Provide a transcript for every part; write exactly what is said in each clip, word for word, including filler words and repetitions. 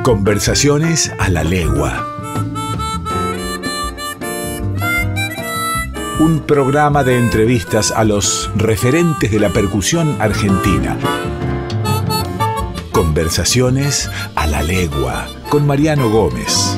Conversaciones a la legua. Un programa de entrevistas a los referentes de la percusión argentina. Conversaciones a la legua con Mariano Gómez.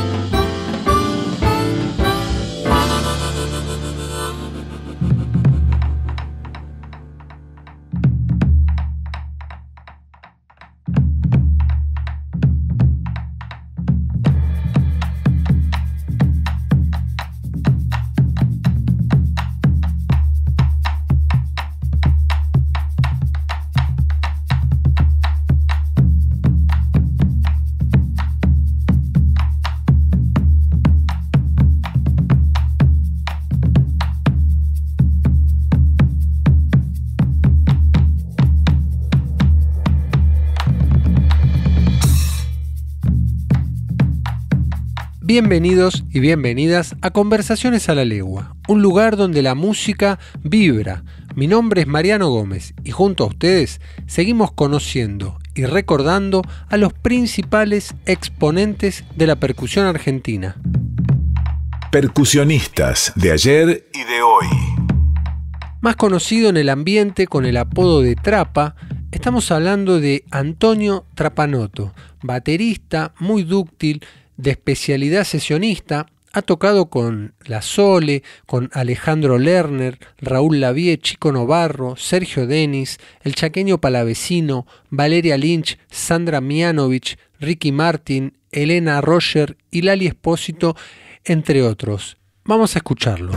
Bienvenidos y bienvenidas a Conversaciones a la Legua, un lugar donde la música vibra. Mi nombre es Mariano Gómez y junto a ustedes seguimos conociendo y recordando a los principales exponentes de la percusión argentina. Percusionistas de ayer y de hoy. Más conocido en el ambiente con el apodo de Trapa, estamos hablando de Antonio Trapanotto, baterista muy dúctil, de especialidad sesionista. Ha tocado con La Sole, con Alejandro Lerner, Raúl Lavie, Chico Novarro, Sergio Denis, el chaqueño Palavecino, Valeria Lynch, Sandra Mianovich, Ricky Martin, Elena Roger y Lali Espósito, entre otros. Vamos a escucharlo.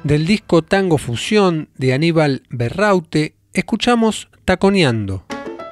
Del disco Tango Fusión de Aníbal Berraute, escuchamos Taconeando.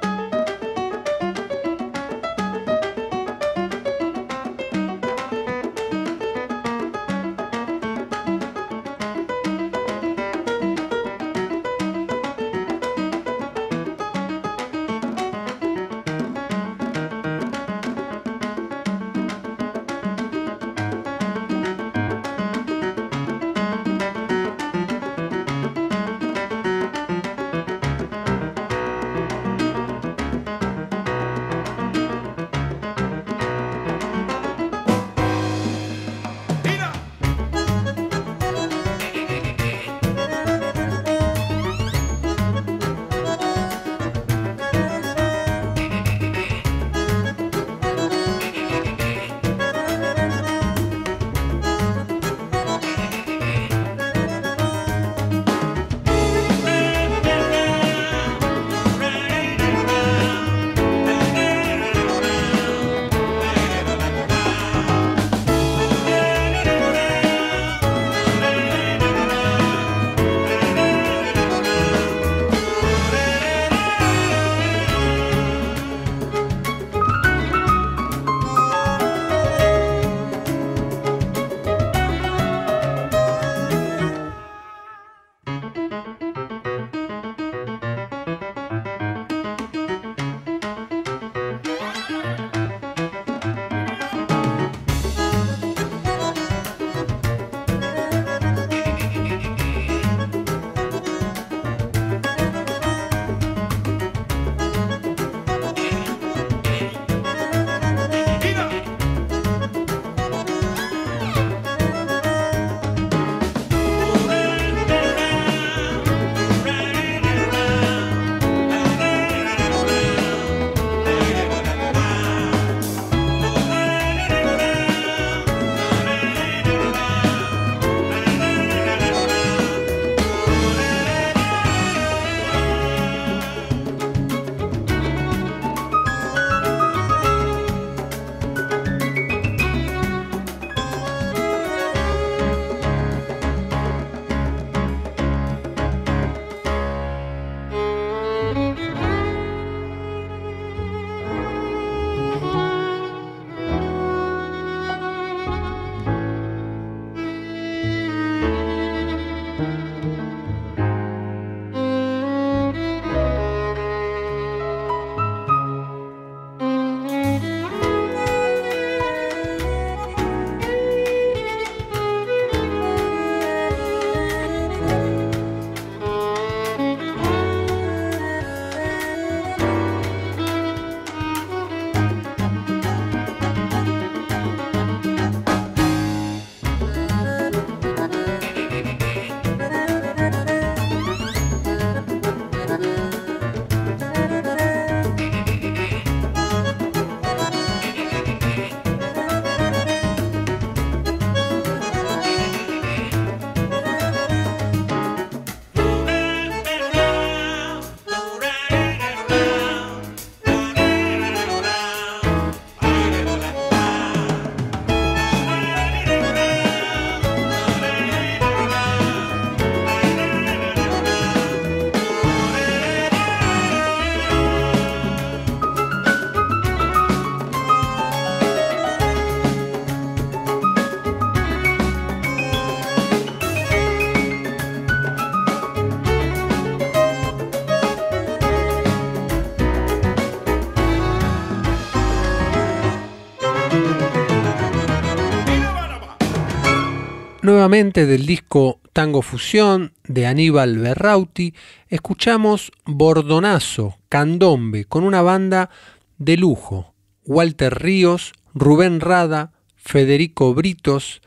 Nuevamente del disco Tango Fusión de Aníbal Berrauti, escuchamos Bordonazo, Candombe, con una banda de lujo: Walter Ríos, Rubén Rada, Federico Britos,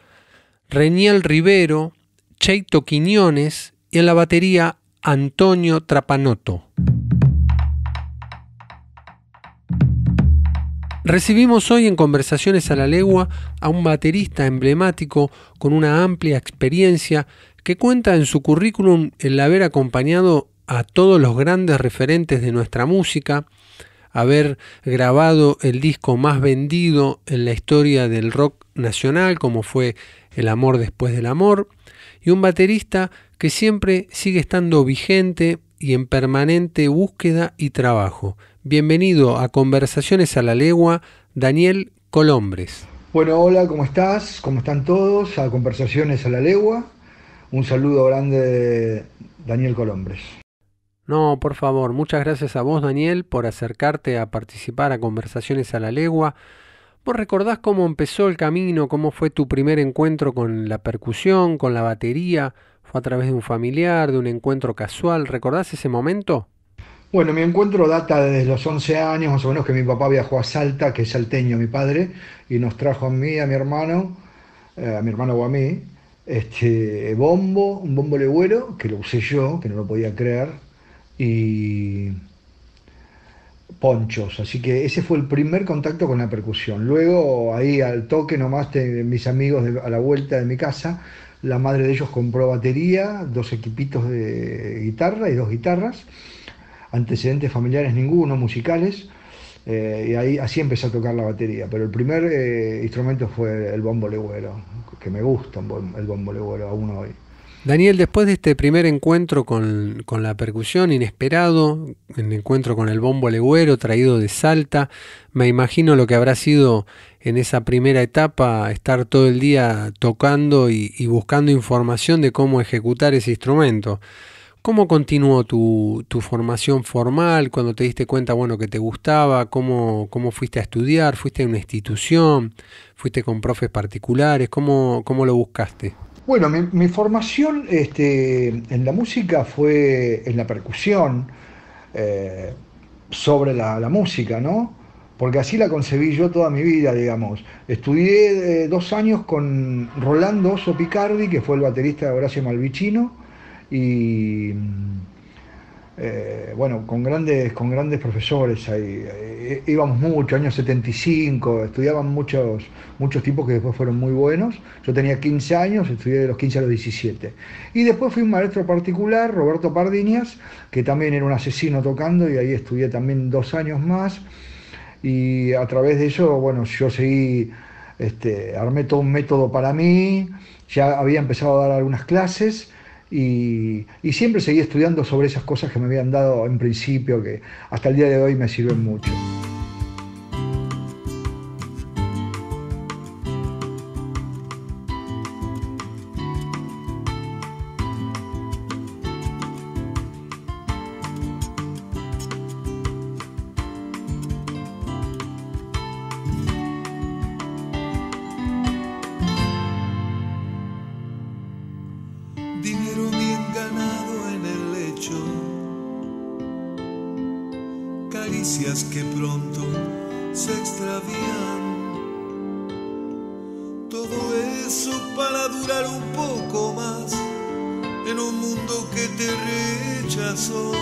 Reniel Rivero, Cheito Quiñones y en la batería Antonio Trapanotto. Recibimos hoy en Conversaciones a la Legua a un baterista emblemático con una amplia experiencia que cuenta en su currículum el haber acompañado a todos los grandes referentes de nuestra música, haber grabado el disco más vendido en la historia del rock nacional, como fue El amor después del amor, y un baterista que siempre sigue estando vigente y en permanente búsqueda y trabajo. Bienvenido a Conversaciones a la Legua, Daniel Colombres. Bueno, hola, ¿cómo estás? ¿Cómo están todos? A Conversaciones a la Legua. Un saludo grande de Daniel Colombres. No, por favor, muchas gracias a vos, Daniel, por acercarte a participar a Conversaciones a la Legua. ¿Vos recordás cómo empezó el camino, cómo fue tu primer encuentro con la percusión, con la batería? ¿Fue a través de un familiar, de un encuentro casual? ¿Recordás ese momento? Bueno, mi encuentro data desde los once años, más o menos, que mi papá viajó a Salta, que es salteño mi padre, y nos trajo a mí, a mi hermano, eh, a mi hermano o a mí, este bombo, un bombo legüero, que lo usé yo, que no lo podía creer, y ponchos, así que ese fue el primer contacto con la percusión. Luego, ahí al toque nomás, de mis amigos de, a la vuelta de mi casa, la madre de ellos compró batería, dos equipitos de guitarra y dos guitarras, antecedentes familiares ninguno, musicales, eh, y ahí así empecé a tocar la batería, pero el primer eh, instrumento fue el bombo legüero, que me gusta el bombo legüero aún hoy. Daniel, después de este primer encuentro con, con la percusión inesperado, el encuentro con el bombo legüero traído de Salta, me imagino lo que habrá sido en esa primera etapa estar todo el día tocando y, y buscando información de cómo ejecutar ese instrumento. ¿Cómo continuó tu, tu formación formal cuando te diste cuenta, bueno, que te gustaba? ¿Cómo, cómo fuiste a estudiar? ¿Fuiste a una institución? ¿Fuiste con profes particulares? ¿Cómo, cómo lo buscaste? Bueno, mi, mi formación este, en la música fue en la percusión, eh, sobre la, la música, ¿no? Porque así la concebí yo toda mi vida, digamos. Estudié eh, dos años con Rolando Oso Picardi, que fue el baterista de Horacio Malvicino, y eh, bueno, con grandes, con grandes profesores ahí. Eh, íbamos mucho, años setenta y cinco, estudiaban muchos, muchos tipos que después fueron muy buenos. Yo tenía quince años, estudié de los quince a los diecisiete. Y después fui un maestro particular, Roberto Pardiñas, que también era un asesino tocando, y ahí estudié también dos años más. Y a través de eso, bueno, yo seguí, este, armé todo un método para mí, ya había empezado a dar algunas clases, Y, y siempre seguí estudiando sobre esas cosas que me habían dado en principio, que hasta el día de hoy me sirven mucho. Que pronto se extravían, todo eso para durar un poco más en un mundo que te rechazó.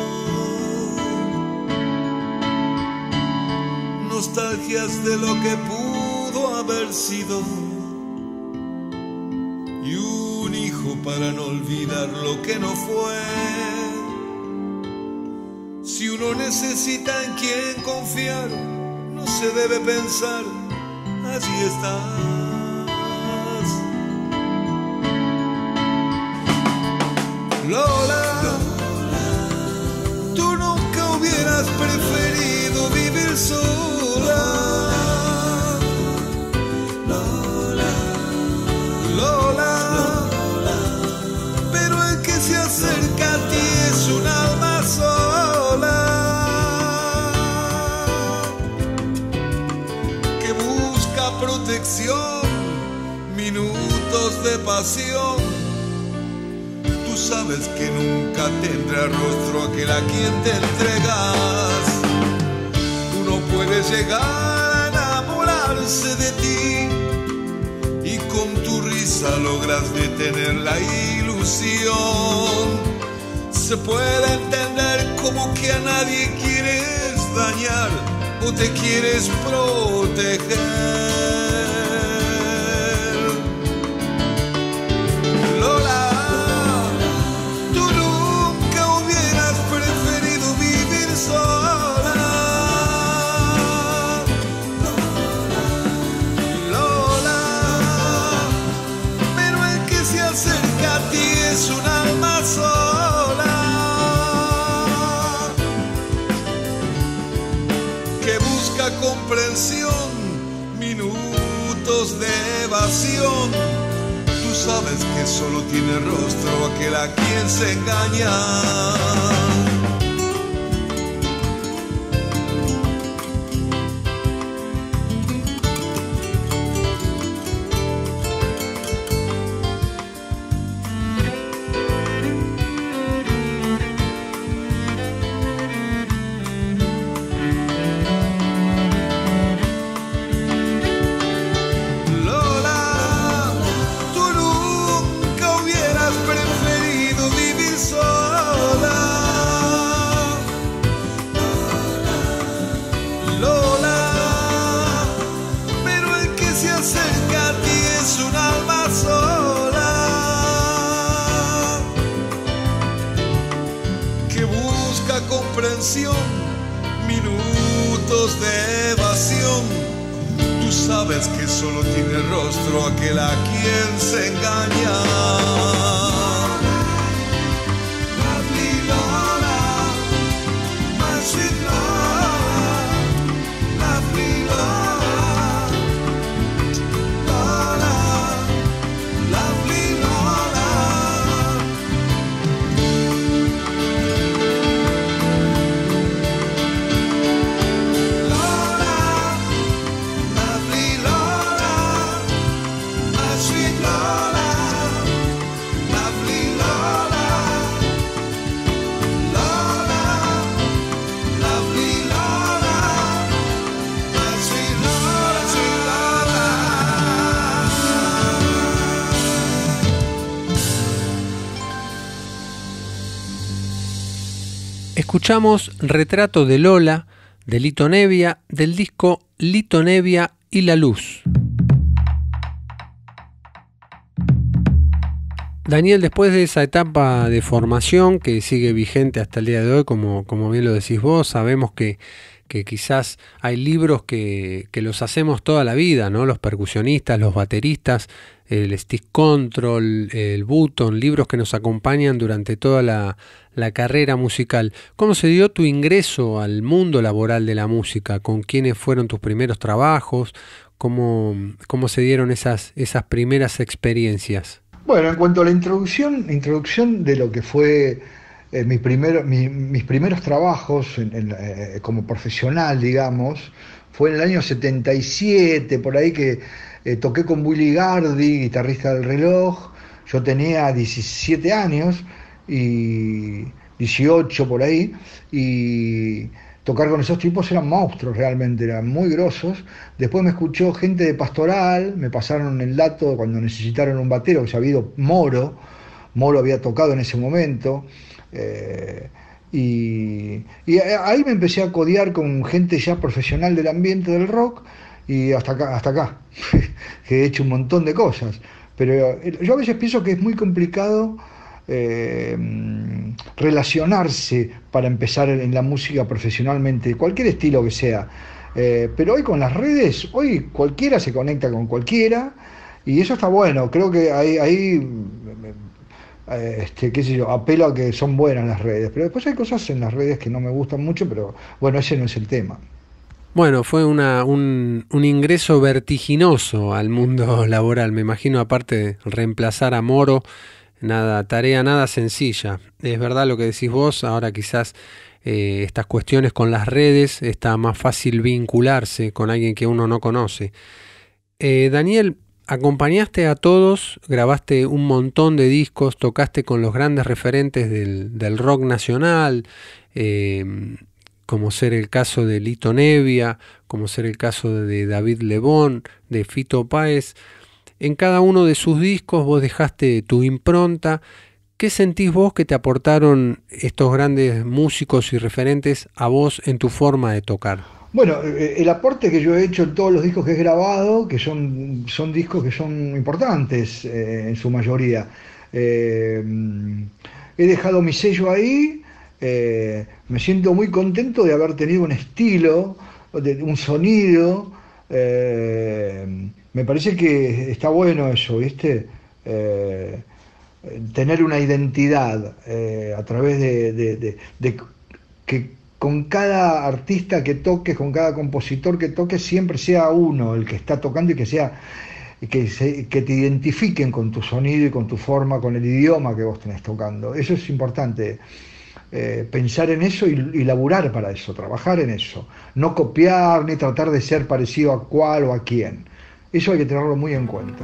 Nostalgias de lo que pudo haber sido y un hijo para no olvidar lo que no fue. Si uno necesita en quién confiar, no se debe pensar, allí estás. Lola, tú nunca hubieras preferido vivir sola. Lola, Lola, pero el que se acerca a ti es un alma sola. Protección, minutos de pasión. Tú sabes que nunca tendrá rostro aquel a quien te entregas. Uno puede llegar a enamorarse de ti y con tu risa logras detener la ilusión. Se puede entender como que a nadie quieres dañar o te quieres proteger. Lola, tú nunca hubieras preferido vivir sola. Lola, pero el que se acerca minutos de evasión. Tú sabes que solo tiene rostro aquel a quien se engaña. Minutos de evasión. Tú sabes que solo tiene rostro aquel a quien se engaña. Lovely Lola, my sweet Lola, lovely Lola, Lola, lovely Lola. Escuchamos Retrato de Lola, de Lito Nebbia, del disco Lito Nebbia y la Luz. Daniel, después de esa etapa de formación que sigue vigente hasta el día de hoy, como, como bien lo decís vos, sabemos que, que quizás hay libros que, que los hacemos toda la vida, ¿no? Los percusionistas, los bateristas, el stick control, el button, libros que nos acompañan durante toda la, la carrera musical. ¿Cómo se dio tu ingreso al mundo laboral de la música? ¿Con quiénes fueron tus primeros trabajos? ¿Cómo, cómo se dieron esas, esas primeras experiencias? Bueno, en cuanto a la introducción, introducción de lo que fue eh, mi primer, mi, mis primeros trabajos en, en, eh, como profesional, digamos, fue en el año setenta y siete, por ahí que eh, toqué con Willy Gardi, guitarrista del Reloj. Yo tenía diecisiete años y dieciocho por ahí, y tocar con esos tipos eran monstruos, realmente eran muy grosos. Después me escuchó gente de Pastoral, me pasaron el dato cuando necesitaron un batero, que se había ido Moro, Moro había tocado en ese momento, eh, y, y ahí me empecé a codear con gente ya profesional del ambiente del rock, y hasta acá, hasta acá, que he hecho un montón de cosas. Pero yo a veces pienso que es muy complicado Eh, relacionarse para empezar en la música profesionalmente, cualquier estilo que sea, eh, pero hoy con las redes, hoy cualquiera se conecta con cualquiera, y eso está bueno. Creo que ahí, ahí eh, este, qué sé yo, apelo a que son buenas las redes, pero después hay cosas en las redes que no me gustan mucho, pero bueno, ese no es el tema. Bueno, fue una, un, un ingreso vertiginoso al mundo laboral, me imagino, aparte de reemplazar a Moro. Nada, tarea nada sencilla. Es verdad lo que decís vos, ahora quizás eh, estas cuestiones con las redes está más fácil vincularse con alguien que uno no conoce. Eh, Daniel, acompañaste a todos, grabaste un montón de discos, tocaste con los grandes referentes del, del rock nacional, eh, como ser el caso de Lito Nebbia, como ser el caso de David Lebón, de Fito Páez. En cada uno de sus discos vos dejaste tu impronta. ¿Qué sentís vos que te aportaron estos grandes músicos y referentes a vos en tu forma de tocar? Bueno, el aporte que yo he hecho en todos los discos que he grabado, que son, son discos que son importantes eh, en su mayoría. Eh, he dejado mi sello ahí, eh, me siento muy contento de haber tenido un estilo, de, un sonido. Eh, me parece que está bueno eso, ¿viste? Eh, tener una identidad eh, a través de, de, de, de que con cada artista que toques, con cada compositor que toques, siempre sea uno el que está tocando y que sea que, se, que te identifiquen con tu sonido y con tu forma, con el idioma que vos tenés tocando. Eso es importante, eh, pensar en eso y, y laburar para eso, trabajar en eso. No copiar ni tratar de ser parecido a cuál o a quién. Eso hay que tenerlo muy en cuenta.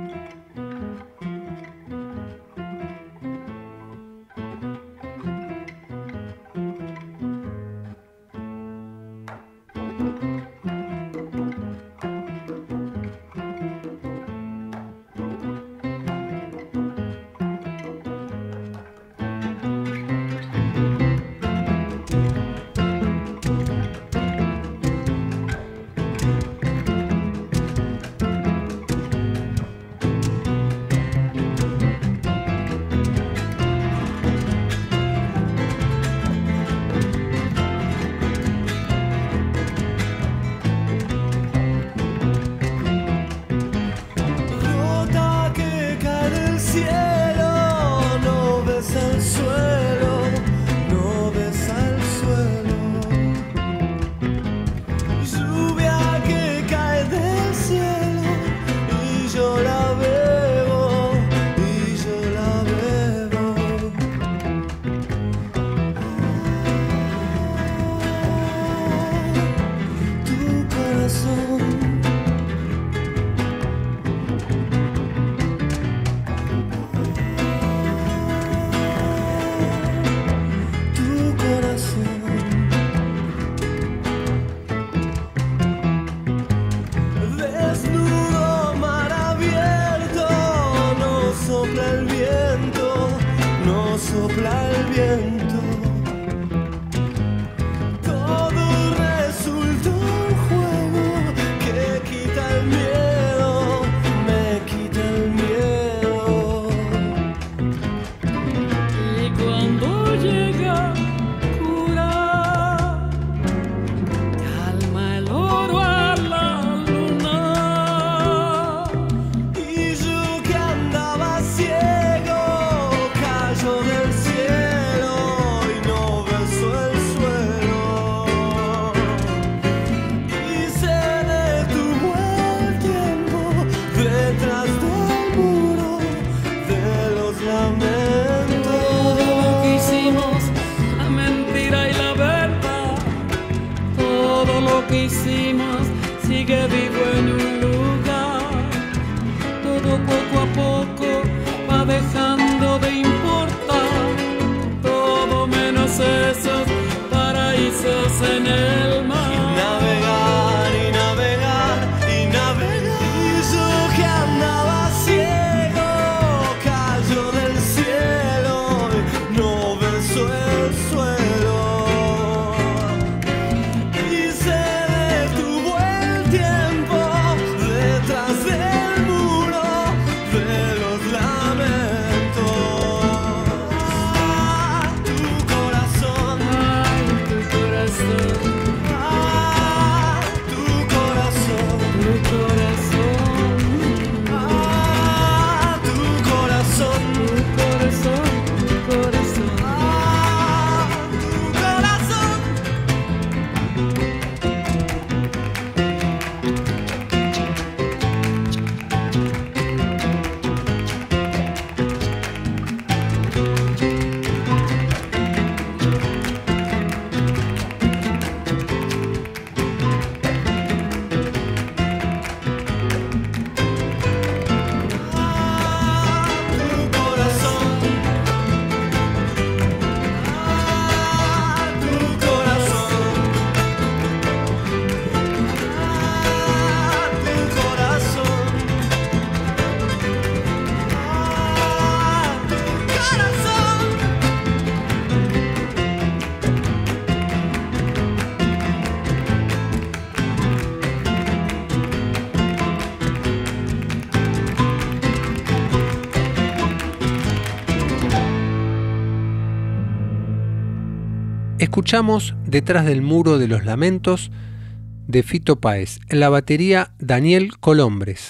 Escuchamos Detrás del muro de los lamentos de Fito Páez, en la batería Daniel Colombres.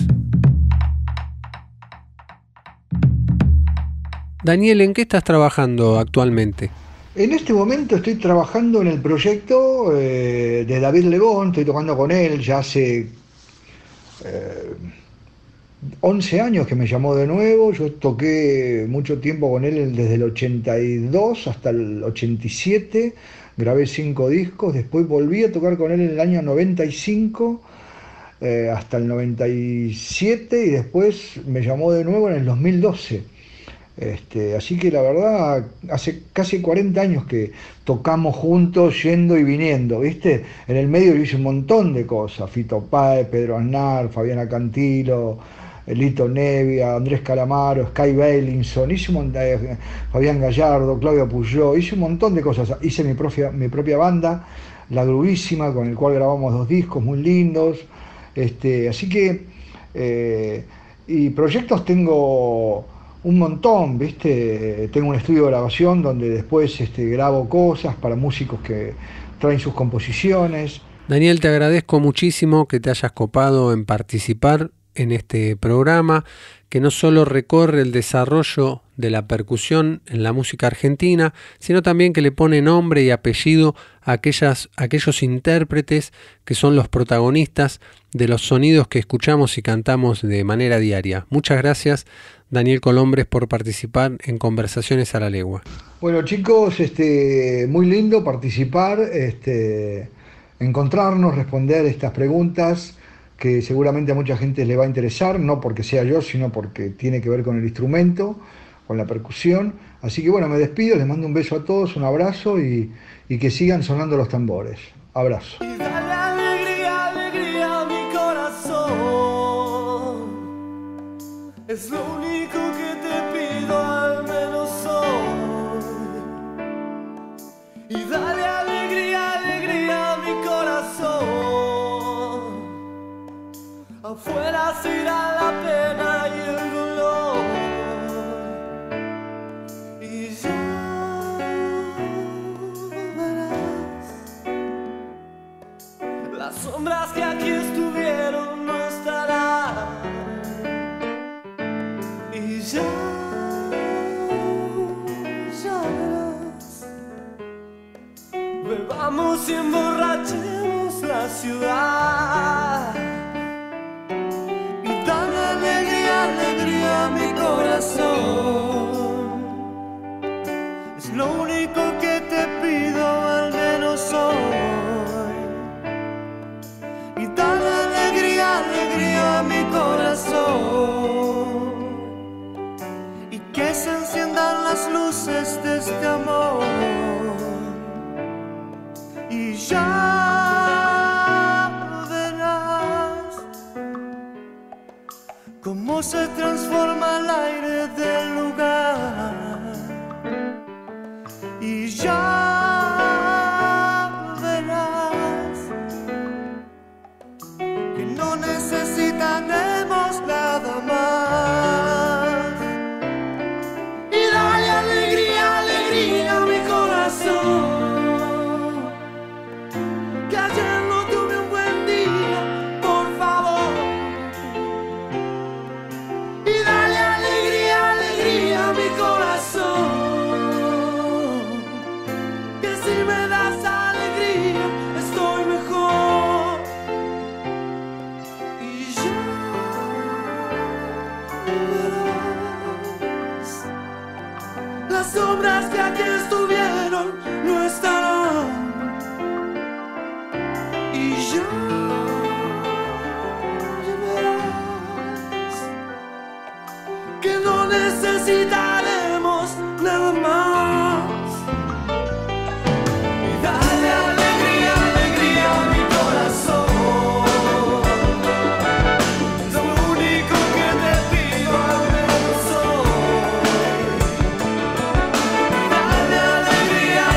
Daniel, ¿en qué estás trabajando actualmente? En este momento estoy trabajando en el proyecto eh, de David Lebón, estoy tocando con él ya hace eh, once años que me llamó de nuevo. Yo toqué mucho tiempo con él desde el ochenta y dos hasta el ochenta y siete, grabé cinco discos, después volví a tocar con él en el año noventa y cinco eh, hasta el noventa y siete y después me llamó de nuevo en el dos mil doce. Este, así que la verdad, hace casi cuarenta años que tocamos juntos, yendo y viniendo, ¿viste? En el medio yo hice un montón de cosas, Fito Páez, Pedro Aznar, Fabiana Cantilo, Lito Nevia, Andrés Calamaro, Sky Bailinson, hice un montón, eh, Fabián Gallardo, Claudio Puyó, hice un montón de cosas, hice mi propia, mi propia banda, La Grubísima, con el cual grabamos dos discos muy lindos, este, así que, eh, y proyectos tengo un montón, ¿viste? Tengo un estudio de grabación donde después este, grabo cosas para músicos que traen sus composiciones. Daniel, te agradezco muchísimo que te hayas copado en participar en este programa, que no solo recorre el desarrollo de la percusión en la música argentina, sino también que le pone nombre y apellido a aquellas, a aquellos intérpretes que son los protagonistas de los sonidos que escuchamos y cantamos de manera diaria. Muchas gracias, Daniel Colombres, por participar en Conversaciones a la Legua. Bueno, chicos, este, muy lindo participar, este, encontrarnos, responder estas preguntas que seguramente a mucha gente le va a interesar, no porque sea yo, sino porque tiene que ver con el instrumento, con la percusión. Así que bueno, me despido, les mando un beso a todos, un abrazo y, y que sigan sonando los tambores. Abrazo. Y dale alegría, alegría a mi corazón. Es lo único que te pido, al menos hoy. Y dale alegría, alegría a mi corazón. Afuera se irá la pena y el dolor. Y ya verás, las sombras que aquí estuvieron no estarán. Y ya, ya verás, bebamos y emborrachemos la ciudad. Dale alegría, alegría a mi corazón. Es lo único que te pido, al menos hoy. Y dale alegría, alegría a mi corazón. Y que se enciendan las luces de este amor. Y ya cómo se transforma el aire del lugar. Y ya verás que no necesitaremos nada más. Y dale alegría, alegría a mi corazón. Que ayer no tuve un buen día, por favor. Y dale alegría, alegría a mi corazón. Que si me das alegría, estoy mejor. Y ya verás, las sombras que aquí estuvieron no estarán. Y ya verás que no necesitaremos nada más. Y dale alegría, alegría a mi corazón. Es lo único que te pido, al menos hoy. Y dale alegría,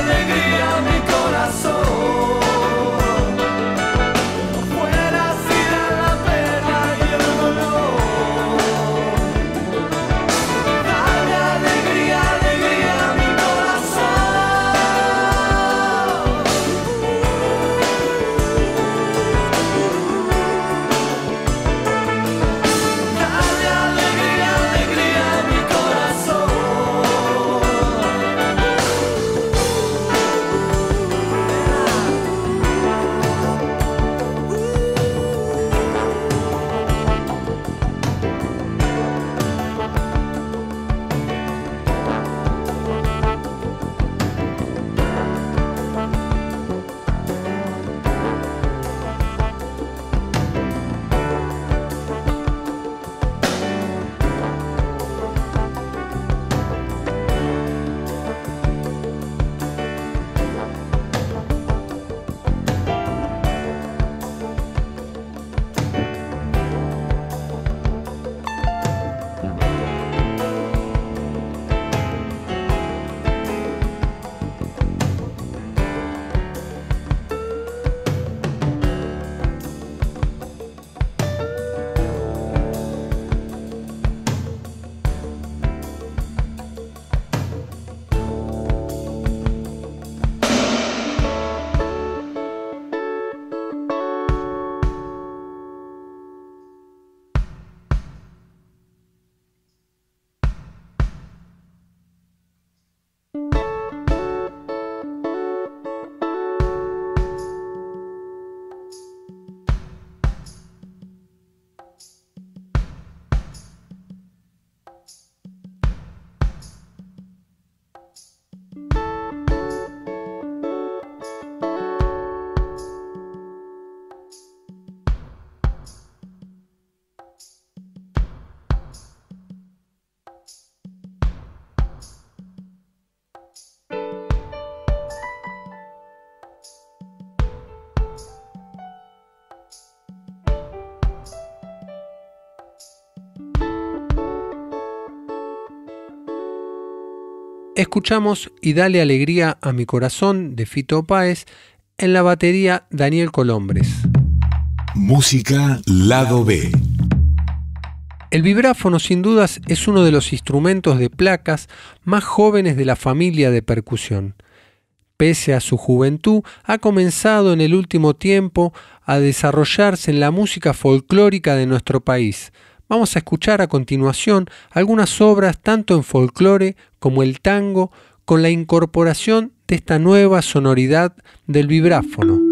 Escuchamos Y dale alegría a mi corazón de Fito Páez, en la batería Daniel Colombres. Música Lado B. El vibráfono sin dudas es uno de los instrumentos de placas más jóvenes de la familia de percusión. Pese a su juventud, ha comenzado en el último tiempo a desarrollarse en la música folclórica de nuestro país. Vamos a escuchar a continuación algunas obras tanto en folclore como el tango, con la incorporación de esta nueva sonoridad del vibráfono.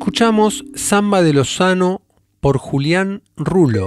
Escuchamos Samba de Lozano por Julián Rulo.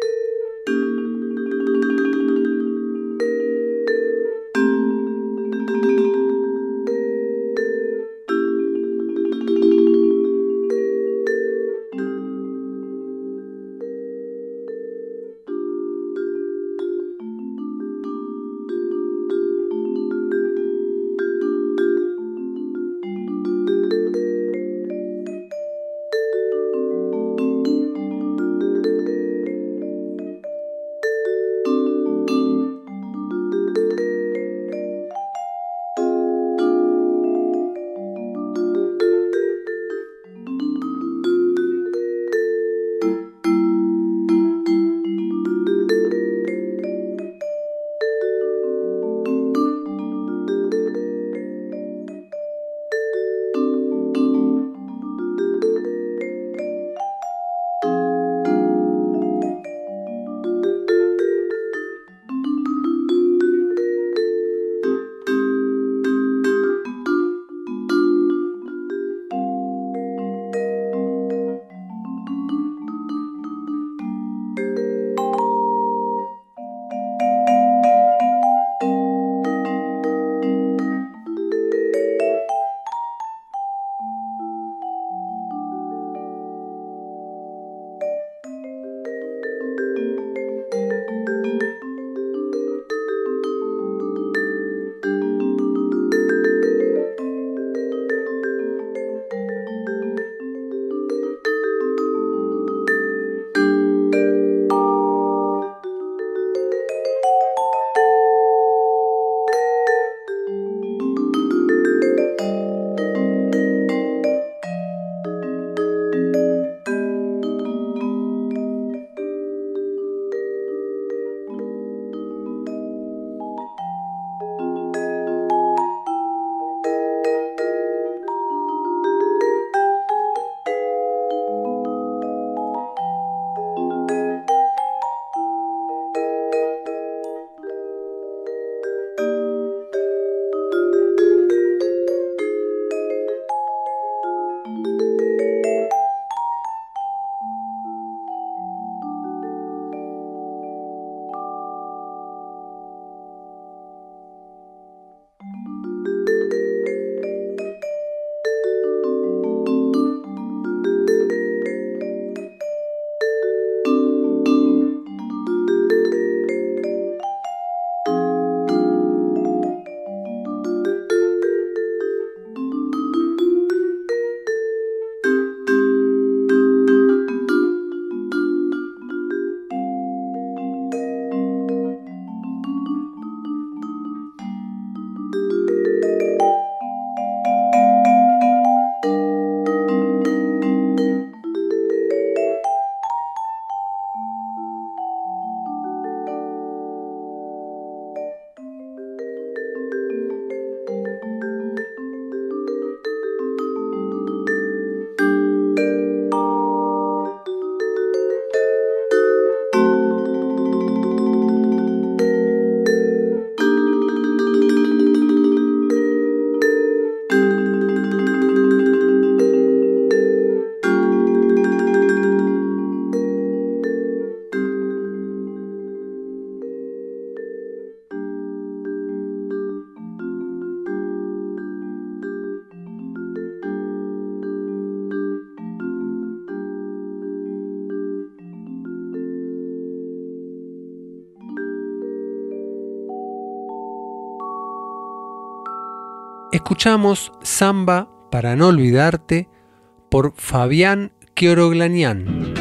Escuchamos Samba para no olvidarte por Fabián Quioroglanian.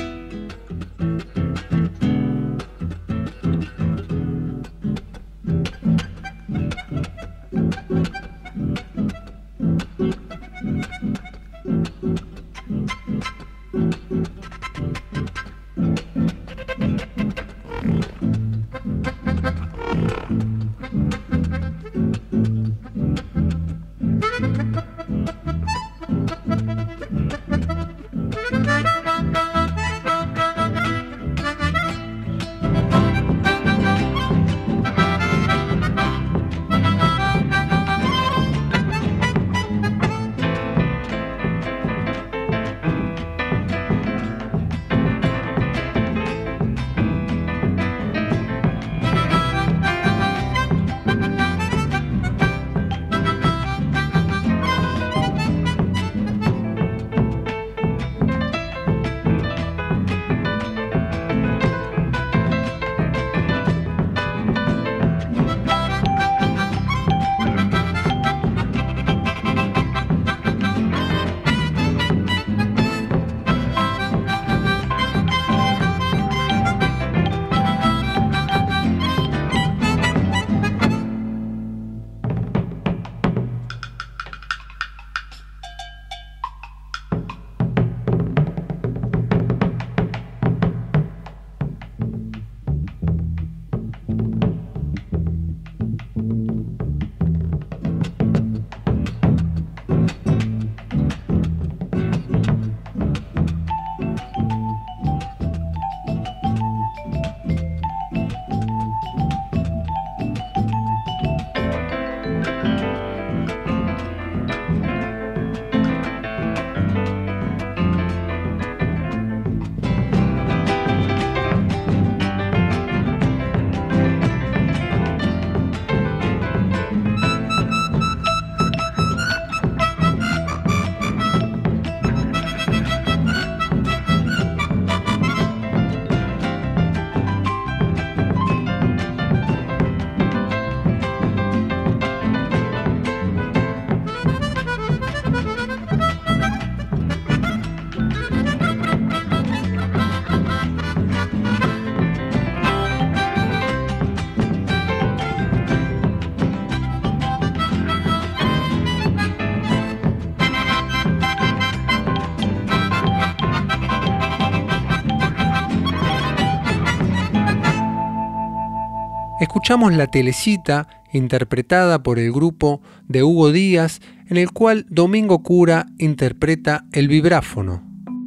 Escuchamos La Telecita, interpretada por el grupo de Hugo Díaz, en el cual Domingo Cura interpreta el vibráfono.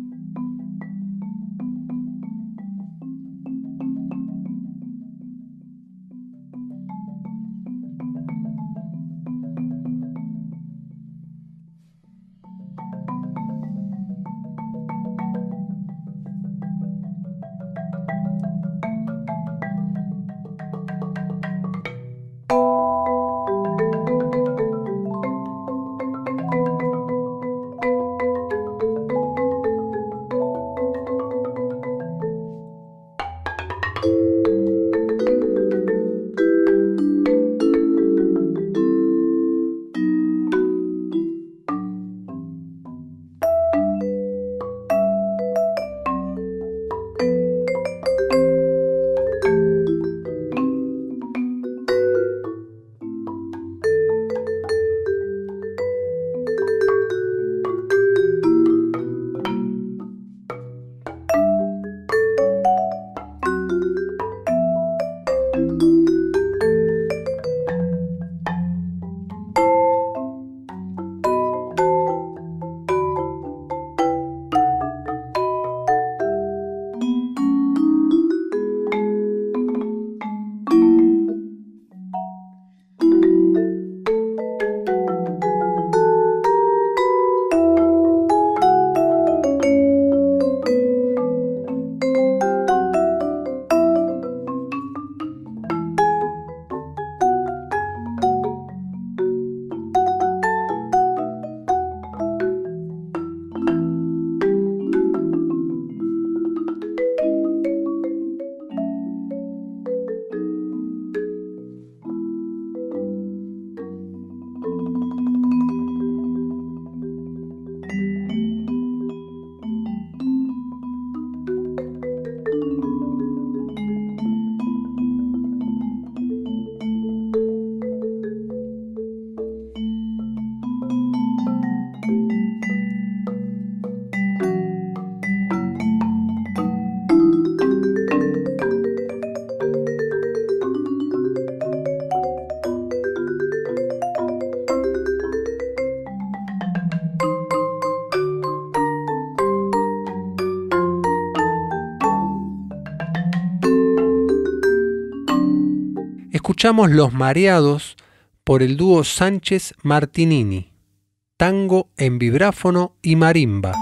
Escuchamos Los Mareados por el dúo Sánchez Martinini, tango en vibráfono y marimba.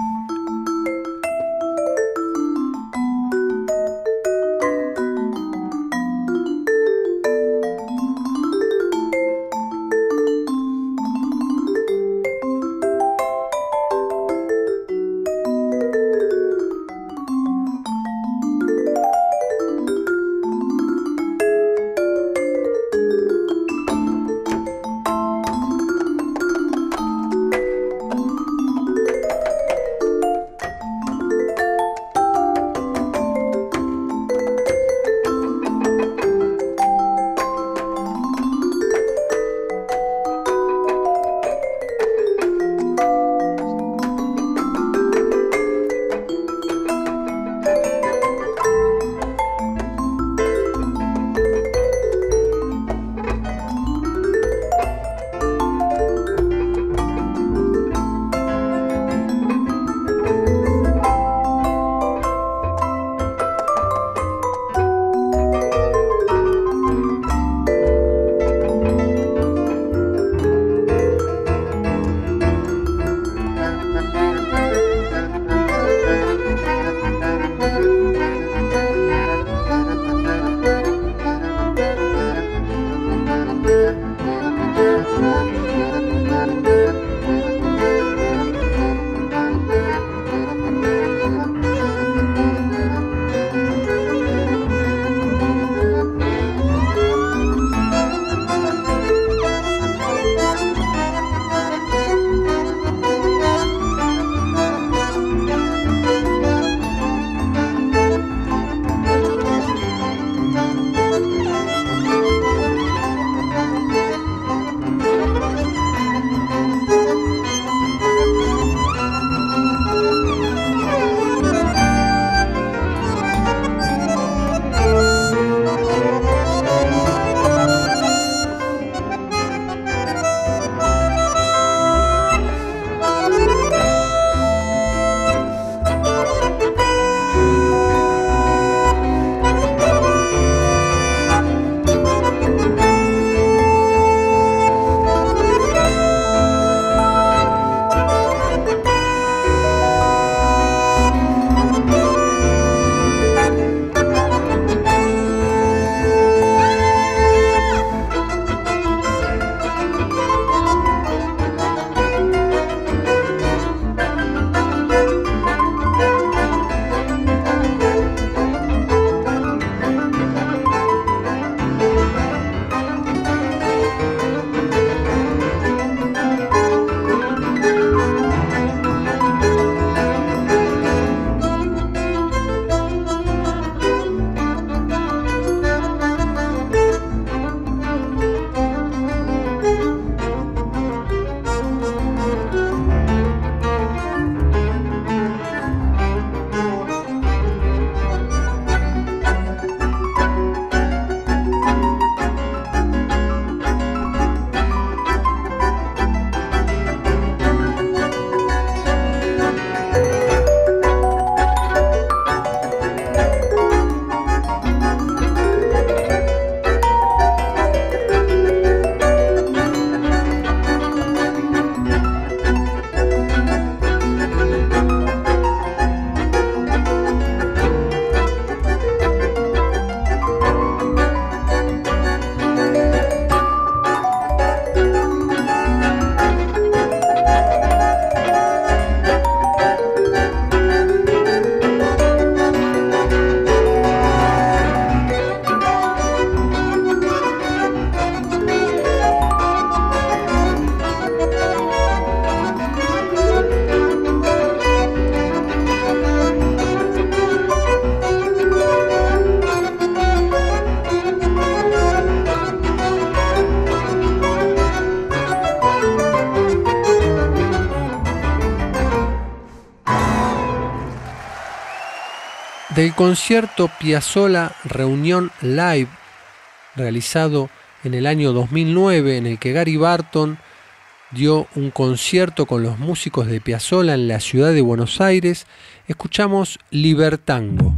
Del concierto Piazzolla Reunión Live, realizado en el año dos mil nueve, en el que Gary Barton dio un concierto con los músicos de Piazzolla en la ciudad de Buenos Aires, escuchamos Libertango.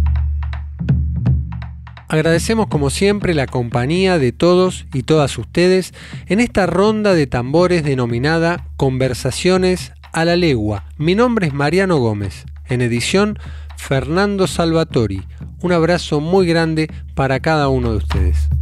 Agradecemos como siempre la compañía de todos y todas ustedes en esta ronda de tambores denominada Conversaciones a la Legua. Mi nombre es Mariano Gómez, en edición Fernando Salvatori. Un abrazo muy grande para cada uno de ustedes.